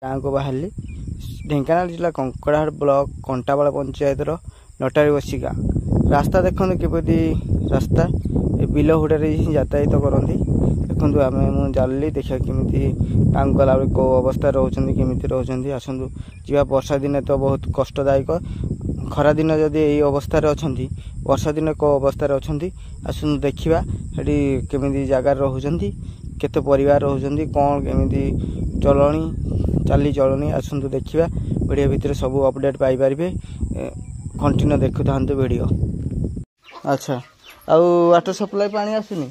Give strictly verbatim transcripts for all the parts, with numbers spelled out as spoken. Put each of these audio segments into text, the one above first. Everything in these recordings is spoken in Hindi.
गाँव को बाहर ढेंकानाल जिला कंकड़ाहाड़ ब्लॉक कंटाबाड़ पंचायत नटारी बसिका रास्ता देखो किपरि रास्ता बिल हुड़े यातायात करती देखो आम मुझे जानी देखा केमी गाँव गला कौ अवस्था रोचंदी केमी रोचंदी आसतु जी वर्षा दिन तो बहुत कष्टदायक खरा दिन जदि यही अवस्था अच्छा वर्षा दिन कौ अवस्था अच्छा आसतु देखा ये केमी जगार रोचंदी केते परिवार रोचंदी कौन केमी चलनी चाली चलनी आसतु देखा वीडियो भितर सब अपडेट पाइपर कंटिन्यू देखु था वीडियो। अच्छा आउ वाटर सप्लाई पानी आसुनी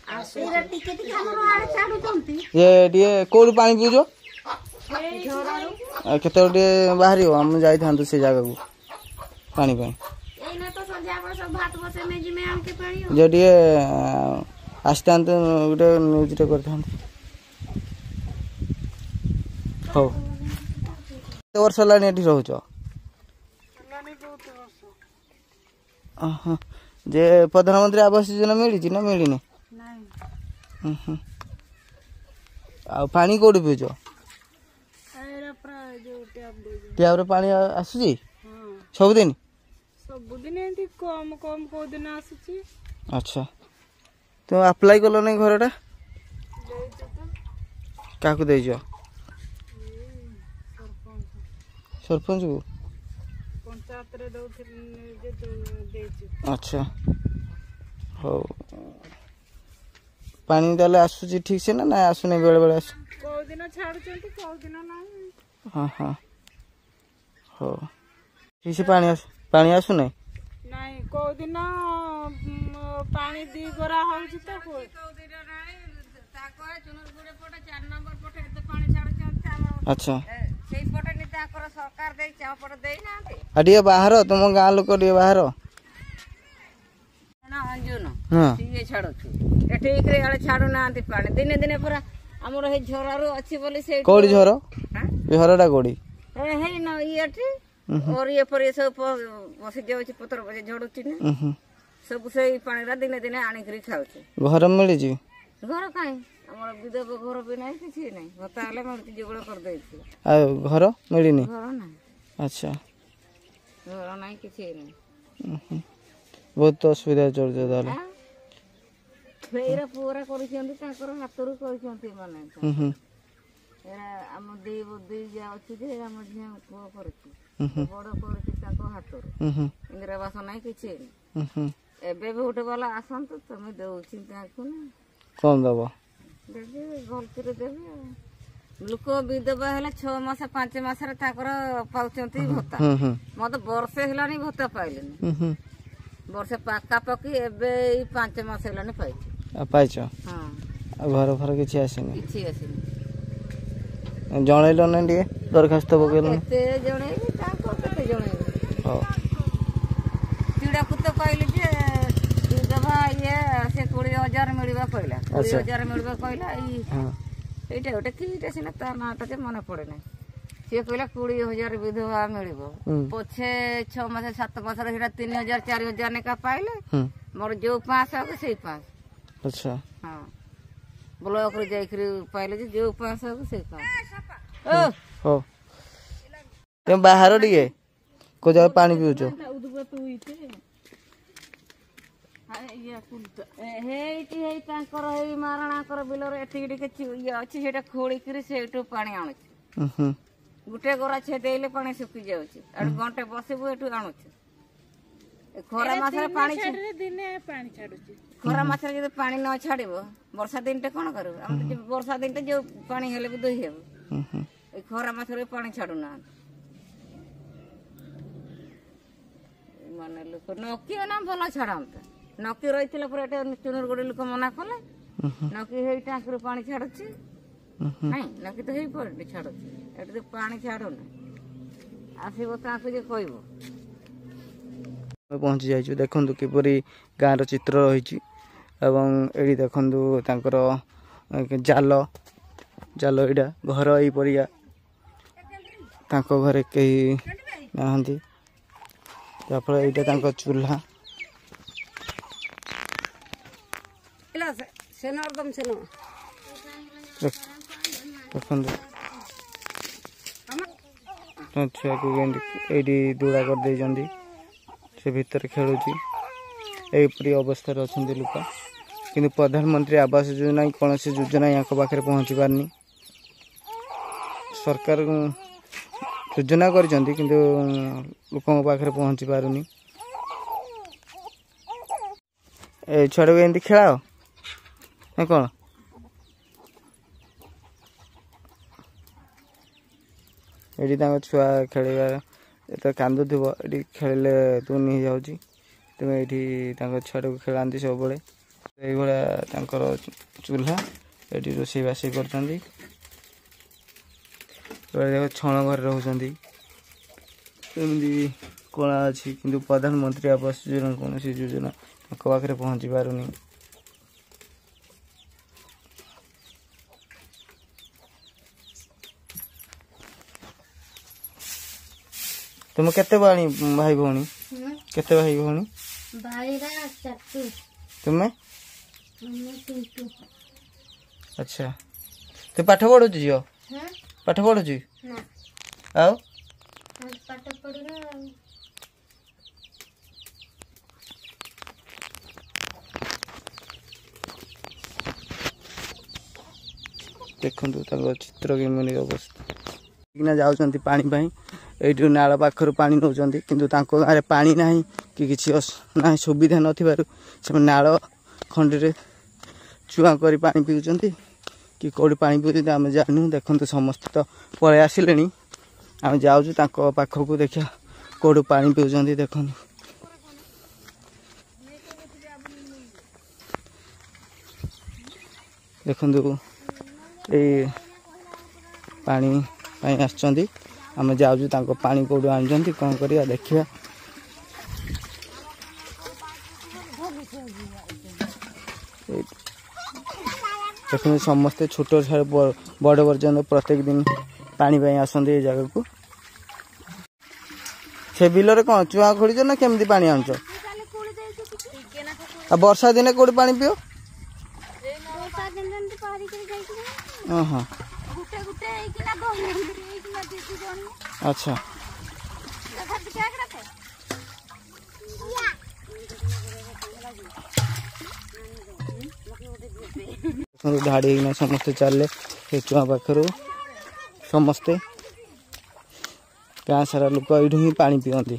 ये टे कौन पानी पीज केते बाहर आम जाई था से जगह को पानी जे टे आसता गोटे न्यूज टे कर हो वर्ष है रोच जे प्रधानमंत्री आवास योजना मिली ना मिलनी पानी कौट पीच टैब्रे पानी आसूची सबुदिन सबुदिन कम कम को दिन आसूची। अच्छा तुम अप्लाई कल नहीं घरटा क्या देज सरपंच को अच्छा हो पानी ताले आसूची ठीक से ना ना आसुनी बेले बेले आसु हाँ हाँ हो ठीक से पानी आसु पानी आसु नहीं नहीं को दिन पानी दी गरा होउची त को अच्छा अरे बाहर तुम गाँ लोक बाहर छाड़ू ना पानी दिने दिने पूरा आमर झर अच्छी बोली से कौड़ी झर झरटा कौड़ी और ये पर सब बसी जाऊँ पतर बजे झड़ुची ना सब से पानी दिने दिने आनिक खाऊचे घर मिली घर कहीं आमर विधवा घर भी नहीं किसी नहीं भत्ता हेले मिलती जुगड़ कर दे घर मिलनी घर ना अच्छा घर नहीं किसी नहीं बहुत असुविधा चलते ताले फेरा पूरा करिसेंती ताकर हातरू करिसेंती माने एरा हम दे बुद्धि जा अछि जे हम झिया को करछि बड़ करछि ताको हातरू इंदिरा बास नहीं किछि एबे भी उठे वाला आसंत तमे देउ चिंता को ना कौन दबो देबे गलती रे देबे लोक विधवा हेला छह मास पांच मास रे ताकर पाउचंती भत्ता मत वर्षे हेलानी भत्ता पाइलेनी वर्षे पाका पकी एबे पांच मास हेलानी पाइ पाइछ हां घर घर किछि आसेनी किछि आसेनी जणैलो न टिके दरखास्त पकेलो केते जणे ताको केते जणे हो चिड़ा कुत कहली जे विधवा ये से बीस हजार मिलबा कहला बीस हजार मिलबा कहला ई हां एटा ओटा कीटा सिना ता नाटा जे मन पड़े ना से कहला बीस हजार विधवा मिलबो पछे छह मास सात मास रे हेटा तीन हजार चार हजार ने का पाइले मोर जो पाँच सौ के सही पाँच अच्छा हां ब्लॉक रे जाई करी पाइले जे जो पाँच सौ के सही पाँच ओ हो तुम बाहर टिके को जा पानी पिउचो हेटी हे तांकर हे मारणा कर बिलर एठी टिके ये अछि सेटा खोली करी सेटू पानी आनुछि गुटे गोरा छे देले पानी सुखी जाउछि अड घंटे बसिबु एटू आनुछि खरा मासरे पानी छाडरे दिने पानी छाडुछि खरा मासरे जदि पानी न छाडिबो वर्षा दिनटे कोन करू हम वर्षा दिनटे जो पानी हेले भी दोही हेबो ए खरा मासरे पानी छाडू ना माने लोक नकी ना भलो छाडंत नकी रहिथिला पर एटा चुनर गोडी लोक मना कले नकी हेई टांकर पानी छाडुछि नहीं नकी तो हेई पर छाडुछि एटा तो पानी छाडो ना आसीबो ताको जे कहबो पहुँची जाइछु देखंतु किपरि गाँर चित्र रही एवं एडी देखंतु तांकर जाल जाल एटा घर एई परिया तांको घरे कही नाहंती तापर एटा तांको चूल्हा देखंतु छुआ को ये दूड़ा कर दे से भितर खेलुची यहीपरी अवस्था अच्छा लोक कि प्रधानमंत्री आवास योजना कौन सी योजना यहाँ पाखे पहुँची पारनी सरकार योजना कर लोक पाखे पहुँची पारुनी ए छुआ को एमती खेलाओ ना कौन ये छुआ खेल तो कांदुव ये खेल तू नहीं जाऊँ तुम ये छुआ को खेलाती सब भाया चूल्हा ये रोषेईबास कर छण घर रोचती कला अच्छी कि प्रधानमंत्री आवास योजना कौन सी योजना पाखे पहुँची पारुनी तुम केते भाई भाई भौणी केते भाई भौणी भाई तुम्हें अच्छा तू पाठ पढ़ु झील पाठ पढ़ु आओ देखु चित्र केमि अवस्था जाऊँच पानी ये नाल पाखर पा नौ कि गाँव पानी ना कि किसी ना सुविधा न नाल खंडे चुआ कर पा पीऊँ कि कौटी पा पीऊँ आम जानू देखते समस्त तो पलि आसिले आम जाऊँ पाखक देखा कौटू पा पीऊँ देख देखु ये पानी आसुँच आम जाऊँ पानी कौटू आनी कौन कर देखा देखते समस्ते छोट बड़ पर्यटन प्रत्येक दिन पानी आसते ये जगह को से बिल कौन चुआ खोज ना केमती पानी आनुच वर्षा दिन कौट पा पिओ हाँ अच्छा धाड़ी समस्ते चले चुआ पाखर समस्ते गाँ सारा लोक यू ही पा पीती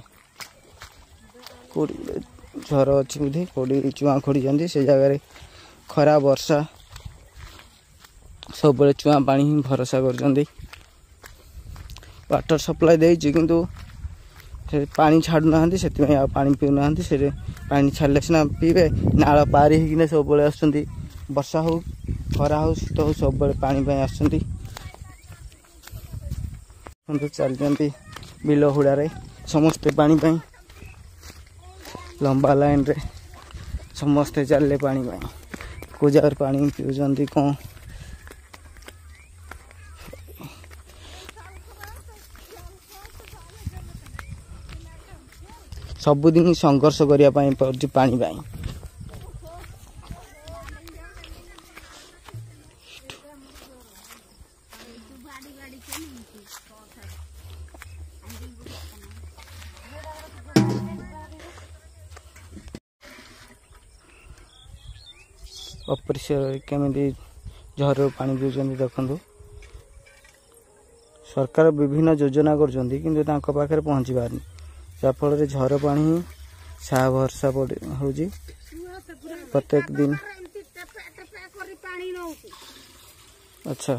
झर अच्छी बुद्धि कौटी चुआ खोड़ी से जगह खरा वर्षा सब चुआ पा ही भरोसा कर वाटर सप्लाई देती किंतु पानी छाड़ूना से पा पीऊना से पानी छाड़े सीना पीबे नाल पारी होना सब आस वर्षा हो खरा हो शीत हो सब पानी आस चलती बिल हुड़े समस्ते पानी लंबा लाइन रे समस्ते चलले पानी को जगह पानी पीऊँ कौन सबुदिन संघर्ष करने पड़ी पानी पाई अपरिष्कार केमी झर पा पीछे देखु सरकार विभिन्न योजना कर पाखे पहुँची पारनी जाफल झर पा सा भरसा हो प्रत्येक दिन अच्छा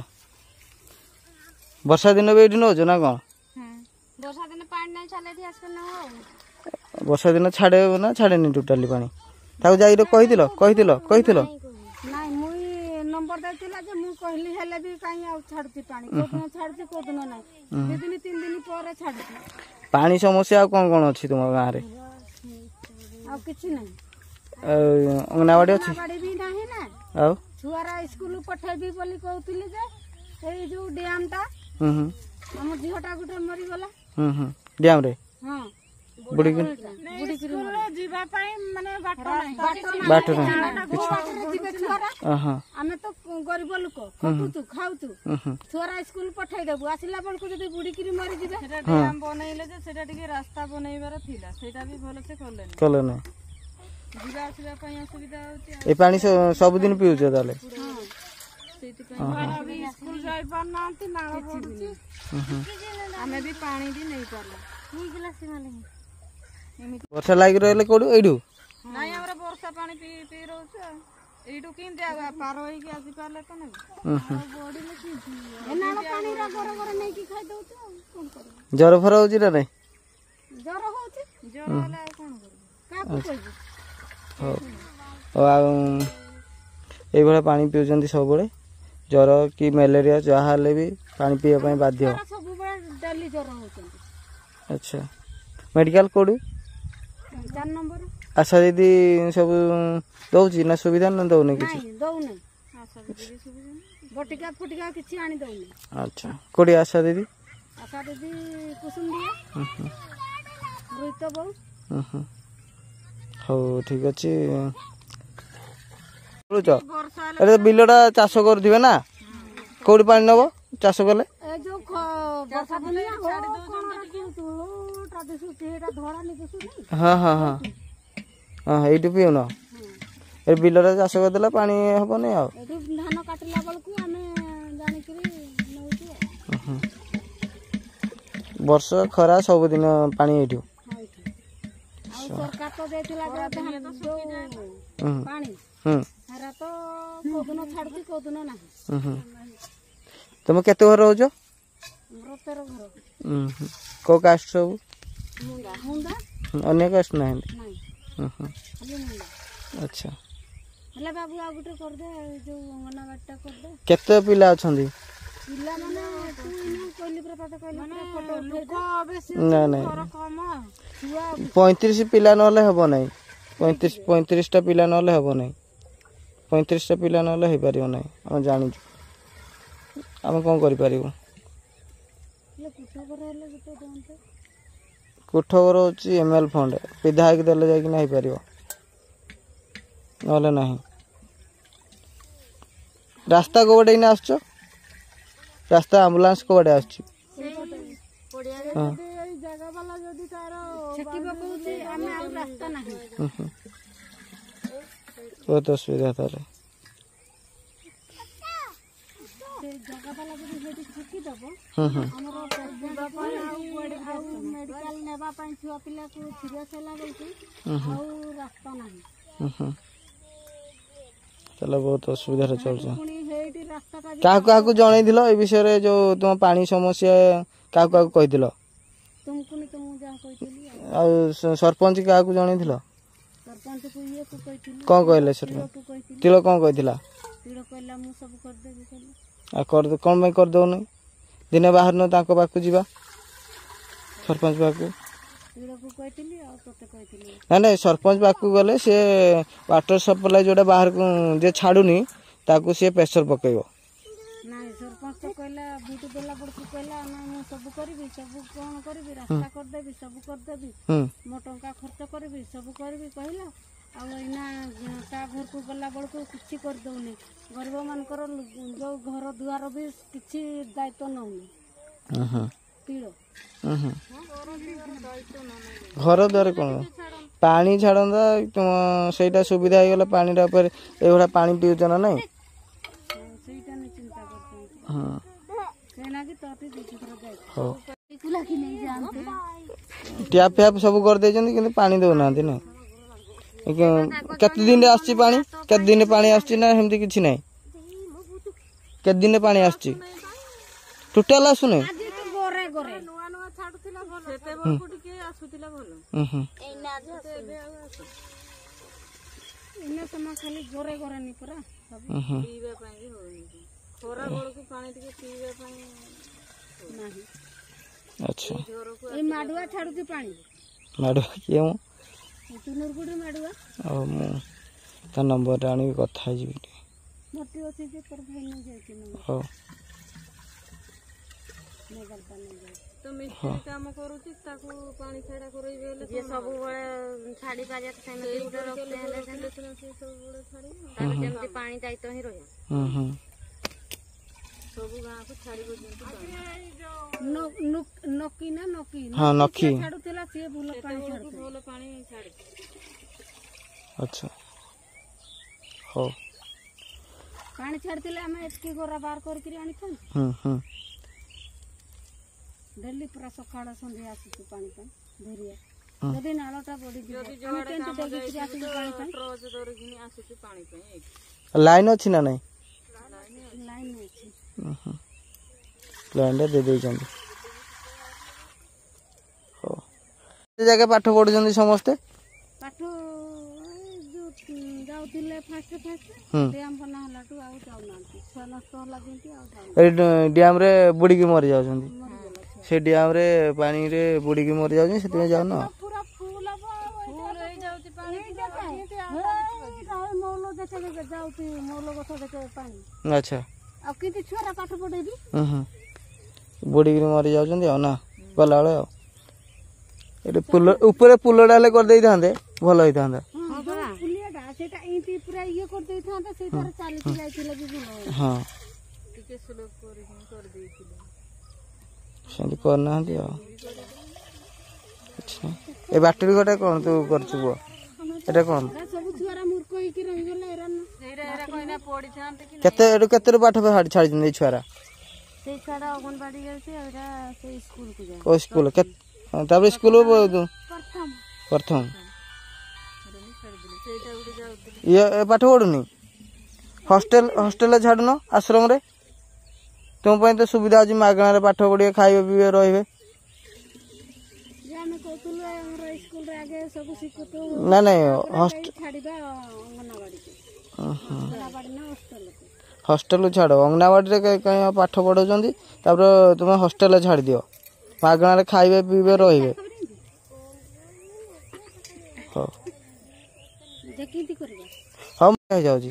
वर्षा दिन भी नौ ना कौन वर्षा दिन छाड़े ना छाड़े टोटाली पानी जा कही कही नंबर देथिला जे मु कहली हेले भी काई आ छाड़ती पानी कोदन छाड़ती कोदन नाही दो दिन तीन दिन पर छाड़ती पानी समस्या कौन कौन अच्छी तुम गाँव रे आ किछि नाही अंगनाबाड़ी अच्छी अंगनाबाड़ी भी नाही ना आ छुआरा स्कूल पठेबी बोली कहउतिली जे ए जो डैम ता हम हम झियोटा गुटे मरी गला हम हम डैम रे हां ବୁଡ଼ିକିରି ଯିବା ପାଇଁ ମାନେ ବାଟ ନାହିଁ ବାଟ ନାହିଁ ଯିବେ ଛୁଆରା ହଁ ଆମେ ତ ଗରିବ ଲୋକ ଖଟୁଛୁ ଖାଉଛୁ ଛୁଆରା ସ୍କୁଲ ପଠେଇଦେବୁ ଆସିଲା ବେଳକୁ ଯଦି ବୁଡିକିରି ମରିଯିବେ ସେଟା ଡ୍ୟାମ୍ ବନେଇଲେ ଯେ ସେଟା ଟିକେ ରାସ୍ତା ବନେଇବାର ଥିଲା ସେଇଟା ବି ଭଲସେ କଲେନି କଲେ ନାହିଁ ଯିବା ଆସିବା ପାଇଁ ଅସୁବିଧା ହଉଛି ଏ ପାଣି ସବୁଦିନ ପିଉଛ ତାହେଲେ ସେଇଥିପାଇଁ ବି ସ୍କୁଲ ଯାଇ ପାରୁନାହାନ୍ତି ନାଳ ପଡୁଛି ଆମେ ବି ପାଣି ବି ନେଇ ପାରୁନୁ ବର୍ଷା ଲାଗି ରହିଲେ କୋଉଠୁ ଏଇଠୁ ନାଇଁ ଆମର ବର୍ଷା ପାଣି ପିଇ ପିଇ ରହୁଛୁ ଆଉ ଏଇଠୁ କେମିତି ପାର ହେଇକି ଆସି ପାରିଲେ ତ ନେବୁ ନାଳ ପାଣିର ଘର ଘର ନେଇକି ଖାଇଦଉଛୁ ଆଉ କଣ କରିବୁ ଜ୍ୱର ଫର ହଉଛି ନା ନାଇଁ ଜ୍ୱର ହଉଛି ଜ୍ୱର ହେଲେ ଆଉ କଣ କରିବୁ କାହାକୁ କହିବୁ ହଉ ଆଉ ଏଇଭଳିଆ ପାଣି ପିଉଛନ୍ତି ସବୁବେଳେ ଜ୍ୱର କି ମ୍ୟାଲେରିଆ ଯାହା ହେଲେ ବି ପାଣି ପିଇବା ପାଇଁ ବାଧ୍ୟ ସବୁବେଳେ ଡେଲି ଜ୍ୱର ହଉଛନ୍ତି ଆଚ୍ଛା ମେଡିକାଲ କୋଉଠୁ ଚାରି ନମ୍ବର ଆଶା ଦିଦି ସବୁ ଦଉଛି ନା ସୁବିଧା ନା ଦଉନି କିଛି ଦଉନି ବଟିକା ଫଟିକା କିଛି ଆଣି ଦଉନି ଆଚ୍ଛା କୋଉଠି ଆଶା ଦିଦି ଆଶା ଦିଦି କୁସୁମ ରୋହିତ ବୋଉ ହଉ ଠିକ ଅଛି ଏରେ ବିଲଟା ଚାଷ କରୁଥିବେ ନା କୋଉଠି ପାଣି ନବ ଚାଷ କଲେ ହଁ ହଁ ହଁ ହଁ ଏଇଠୁ ପିଉନ ଏ ବିଲରେ ଚାଷ କରିଦେଲେ ପାଣି ହବନି ଆଉ ଧାନ କାଟିଲା ବେଳକୁ ଆମେ ଜାଣିକିରି ବର୍ଷ ଖରା ସବୁଦିନ ପାଣି ଏଇଠୁ ସରକାର ତ ଦେଇଥିଲା ପାଣି ହେରା ତ କୋଉଦିନ ଛାଡୁଛି କୋଉଦିନ ନାହିଁ ତମେ କେତେ ଘର ରହୁଛ ତେର ଘର କୋଉ କାଷ୍ଟ ସବୁ ମୁଣ୍ଡା ଅନ୍ୟ କାଷ୍ଟ ନାହାନ୍ତି ଆଚ୍ଛା ହେଲେ ବାବୁ ଆଉ ଗୋଟେ କରିଦେ ଯୋଉ ଅଙ୍ଗନବାଡିଟା କରିଦେ କେତେ ପିଲା ଅଛନ୍ତି ପିଲାମାନେ ନା ନାଇଁ ପଇଁତିରିଶ ପିଲା ନହେଲେ ହବ ନାହିଁ ପଇଁତିରିଶ ପଇଁତିରିଶଟା ପିଲା ନହେଲେ ହବ ନାହିଁ ପଇଁତିରିଶଟା ପିଲା ନହେଲେ ହେଇପାରିବ ନାହିଁ ଆମେ ଜାଣିଛୁ ଆମେ କ'ଣ କରିପାରିବୁ କୋଠ ଘର ହେଉଛି ଏମ୍ ଏଲ୍ ଫଣ୍ଡ ବିଧାୟକ ଦେଲେ ଯାଇକିନା ହେଇପାରିବ ନହେଲେ ନାହିଁ ରାସ୍ତା କୋଉପଟେ ଏଇନା ଆସୁଛ ରାସ୍ତା ଆମ୍ବୁଲାନ୍ସ କୋଉପଟେ ଆସୁଛି ବହୁତ ଅସୁବିଧା ତାହେଲେ ତାହେଲେ ବହୁତ ଅସୁବିଧାରେ ଚଳୁଛ କାହାକୁ କାହାକୁ ଜଣେଇଥିଲ ଏ ବିଷୟରେ ଯୋଉ ତୁମ ପାଣି ସମସ୍ୟା କାହାକୁ କାହାକୁ କହିଥିଲ ଆଉ ସରପଞ୍ଚ କାହାକୁ ଜଣେଇଥିଲ କ'ଣ କହିଲେ ସରପଞ୍ଚ ତିଳ କ'ଣ କହିଥିଲା ଆଉ କରିଦେ କ'ଣ ପାଇଁ କରିଦେଉନି ଦିନେ ବାହାରୁନ ତାଙ୍କ ପାଖକୁ ଯିବା ସରପଞ୍ଚ ପାଖକୁ ନାଇଁ ନାଇଁ ସରପଞ୍ଚ ପାଖକୁ ଗଲେ ସିଏ ୱାଟର ସପ୍ଲାଇ ଯୋଉଟା ବାହାରକୁ ଯେ ଛାଡୁନି ତାକୁ ସିଏ ପ୍ରେସର ପକେଇବ ନାଇଁ ସରପଞ୍ଚ କହିଲା ଭୋଟ ଦେଲା ବେଳକୁ କହିଲା ନା ମୁଁ ସବୁ କରିବି ସବୁ କ'ଣ କରିବି ରାସ୍ତା କରିଦେବି ସବୁ କରିଦେବି ମୋ ଟଙ୍କା ଖର୍ଚ୍ଚ କରିବି ସବୁ କରିବି କହିଲା ଆଉ ଏଇନା ତା ଘରକୁ ଗଲା ବେଳକୁ କିଛି କରିଦଉନି ଗରିବ ମାନଙ୍କର ଯୋଉ ଘର ଦୁଆର ବି କିଛି ଦାୟିତ୍ୱ ନଉନି ଘର ଦ୍ୱାର କ'ଣ ପାଣି ଛାଡ଼ନ୍ତା ସେଇଟା ସୁବିଧା ହେଇଗଲା ପାଣିଟା ଉପରେ ଏଇଭଳିଆ ପାଣି ପିଉଛ ନା ନାଇଁ ହଉ ଟ୍ୟାପ୍ ଫ୍ୟାପ୍ ସବୁ କରିଦେଇଛନ୍ତି କିନ୍ତୁ ପାଣି ଦେଉନାହାନ୍ତି ନା କେତେ ଦିନରେ ଆସୁଛି ପାଣି କେତେ ଦିନ ପାଣି ଆସୁଛି ନା ସେମିତି କିଛି ନାହିଁ କେତେ ଦିନରେ ପାଣି ଆସୁଛି ଟୋଟାଲ ଆସୁନି ଆଚ୍ଛା ମାଡୁଆ ଛାଡୁଛି ପାଣି ମାଡୁଆ କିଏ ମୁଁ ମାଡୁଆ ଆଉ ମୁଁ ତା ନମ୍ବରଟା ଆଣିକି କଥା ହେଇଯିବି ଟିକେ ଭର୍ତ୍ତି ଅଛି ଯେ ତୋର ଭାଇ ନେଇ ଯାଇଛି ହଉ ମୋବାଇଲଟା ନେଇଯାଉଛି। ତ ମିସ୍ତ୍ରୀ କାମ କରୁଛି ତାକୁ ପାଣି ଛାଡା କରେଇବେ ହେଲେ ଯିଏ ସବୁବେଳେ ଛାଡି ପାରିବା ସେମିତି ଗୋଟେ ରଖିଲେ ହେଲେ ସିନା ସିଏ ସବୁବେଳେ ଛାଡ଼ିବ। ତାହେଲେ ସେମିତି ପାଣି ଦାୟିତ୍ୱ ହିଁ ରହିବ। ହୁଁ ହୁଁ ସବୁ ଗାଁକୁ ଛାଡ଼ିବ ଯେମିତି ନକି ନା ନକି ହଁ ନଖି ଛାଡୁଥିଲା ସିଏ ଭଲ ପାଣି ଛାଡୁଥିଲା। ଭଲ ପାଣି ଛାଡେ। ଆଚ୍ଛା ହଉ ପାଣି ଛାଡିଥିଲେ ଆମେ ଏତିକି ଗୋରା ବାହାର କରିକି ଆଣିଥାନ୍ତୁ। ହୁଁ ହୁଁ ଡେଲି ପୁରା ସକାଳ ସନ୍ଧ୍ୟା ଆସୁଛୁ ପାଣି ପାଇଁ ଧରିଆ। ଯଦି ନାଳଟା ବଢିଯିବ ଆମେ କେମିତି ଡେଗିକି ଆସିବୁ ପାଣି ପାଇଁ? ଟ୍ରଚ୍ ଧରିକିନି ଆସୁଛି ପାଣି ପାଇଁ ଏଇଠି। ଲାଇନ୍ ଅଛି ନା ନାଇଁ? ଲାଇନ୍ ଅଛି। ଲାଇନ୍ଟା ଦେଇ ଦେଇଛନ୍ତି। ହଉ ସେ ଜାଗା ପାଠ ପଢୁଛନ୍ତି ସମସ୍ତେ? ପାଠ ଯୋଉ ଯାଉଥିଲେ ଫାଷ୍ଟ ଫାଷ୍ଟ ଡ୍ୟାମ୍ ବନା ହେଲାଠୁ ଆଉ ଯାଉନାହାନ୍ତି। ଛୁଆ ନଷ୍ଟ ହେଲା ଯେମିତି ଆଉ ଯାଉନାହାନ୍ତି। ଏଇ ଡ୍ୟାମ୍ରେ ବୁଡ଼ିକି ମରି ଯାଉଛନ୍ତି। ସେ ଡ୍ୟାମ୍ରେ ପାଣିରେ ବୁଡ଼ିକି ମରି ଯାଉଛନ୍ତି ସେଥିପାଇଁ ଯାଉନ? ପୁରା ଫୁଲ ଫୁଲ ହେଇଯାଉଛି ପାଣି। ମୌଲ ଦେଖେ ଯାଉଛି ମୌଲ ଗଛ ଦେଖେ ପାଣି। ଆଚ୍ଛା ଆଉ କିନ୍ତୁ ଛୁଆରା ପାଠ ପଢେଇବି। ହୁଁ ହୁଁ ବୁଡ଼ିକିରି ମରି ଯାଉଛନ୍ତି ଆଉ ନା ଗଲାବେଳେ ଆଉ। ଏଠି ପୁଲ ଉପରେ ପୁଲଟା ହେଲେ କରିଦେଇଥାନ୍ତେ ଭଲ ହେଇଥାନ୍ତା। ପୁଲିଆଟା ସେଇଟା ଏମିତି ପୁରା ଇଏ କରିଦେଇଥାନ୍ତା ସେଇଟାରେ ଚାଲିକି ଯାଇଥିଲେ ବି ଭଲ। ହଁ ଟିକେ ସ୍ଲୋ କରିକି କରିଦେଇଥିଲେ। ସେମିତି କରିନାହାନ୍ତି ଆଉ। ଆଚ୍ଛା ଏ ବ୍ୟାଟେରୀ ଗୋଟେ କ'ଣ ତୁ କରିଛୁ ପୁଅ? ଏଇଟା କ'ଣ? ସବୁ ଛୁଆରା ମୂର୍ଖ ହେଇକି ରହିଗଲେ ଏରା ସେଇଟା ଏରା କହିନା ପଢିଥାନ୍ତେ କି କେତେ ଏଠୁ କେତେରୁ ପାଠ ଛାଡ଼ିଛନ୍ତି ଏଇ ଛୁଆରା? ସେଇ ଛୁଆଟା ଅଙ୍ଗନବାଡି ଯାଉଛି ଏଇଟା ସେଇ ସ୍କୁଲକୁ ଯାଏ। ଓ ସ୍କୁଲ ତାପରେ ସ୍କୁଲ ପ୍ରଥମ ପ୍ରଥମ ସେଇଟା ଗୋଟେ ଯାଉଥିଲେ। ଇଏ ଏ ପାଠ ପଢୁନି? ହଷ୍ଟେଲ ହଷ୍ଟେଲରେ ଛାଡୁନ ଆଶ୍ରମରେ? ତୁମ ପାଇଁ ତ ସୁବିଧା ଅଛି ମାଗଣାରେ ପାଠ ପଢିବେ ଖାଇବେ ପିଇବେ ରହିବେ। ଆମେ କହୁଥିଲୁ ଆମର ସ୍କୁଲରେ ଆଗେ ସବୁ ଶିଖୁଛୁ ନା ନାଇଁ ଛାଡିବା ଅଙ୍ଗନବାଡିକୁ। ଅଙ୍ଗନବାଡି ନା ହଷ୍ଟେଲକୁ। ହଷ୍ଟେଲକୁ ଛାଡ଼ ଅଙ୍ଗନବାଡ଼ିରେ କାହିଁ ପାଠ ପଢ଼ାଉଛନ୍ତି ତାପରେ ତୁମେ ହଷ୍ଟେଲରେ ଛାଡ଼ିଦିଅ ମାଗଣାରେ ଖାଇବେ ପିଇବେ ରହିବେ। ହଉ ହଉ ହେଇଯାଉଛି।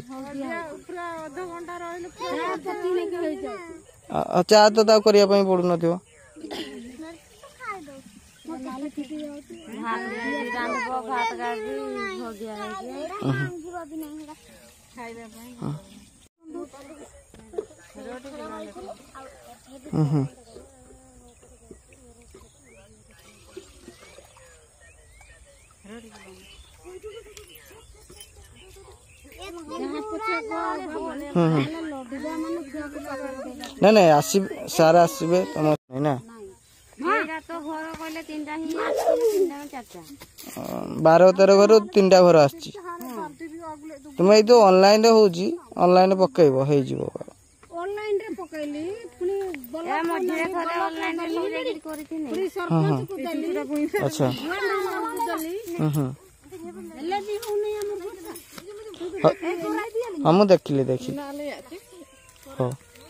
ଚା ତ ତାକୁ କରିବା ପାଇଁ ପଡୁନଥିବ? ହୁଁ ନାଇଁ ନାଇଁ ଆସିବେ ସାର୍ ଆସିବେ ତମ ନା ବାର ତେର ଘରୁ ତିନିଟା ଘର ଆସିଛି। ତୁମେ ଏଇ ତ ଅନଲାଇନରେ ହଉଛି ଅନଲାଇନ ପକେଇବ ହେଇଯିବ। ଅନଲାଇନରେ ପକେଇଲି ପୁଣି ଆଚ୍ଛା ହୁଁ ହୁଁ ହଁ ମୁଁ ଦେଖିଲି ଦେଖିଲି। ହଉ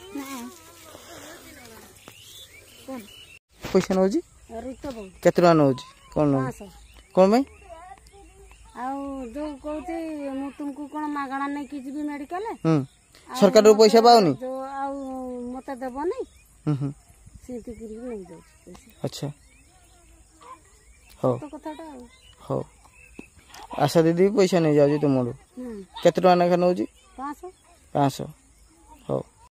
ପଇସା ନଉଛି କେତେ ଟଙ୍କା ନଉଛି କ'ଣ ନଉଛି କ'ଣ ପାଇଁ? ଆଉ ଯୋଉ କହୁଛି ମୁଁ ତୁମକୁ କ'ଣ ମାଗଣା ନେଇକି ଯିବି ମେଡିକାଲ ସରକାରରୁ ପଇସା ପାଉନି ଆଉ ମତେ ଦେବନି ସେମିତି ନେଇଯାଉଛି। ଆଚ୍ଛା ହଉ କଥାଟା ଆଉ ହଉ ଆଶା ଦିଦି ପଇସା ନେଇଯାଉଛି ତୁମଠୁ କେତେ ଟଙ୍କା ଲେଖା ନେଉଛି? ପାଞ୍ଚଶହ ପାଞ୍ଚଶହ ହଉ।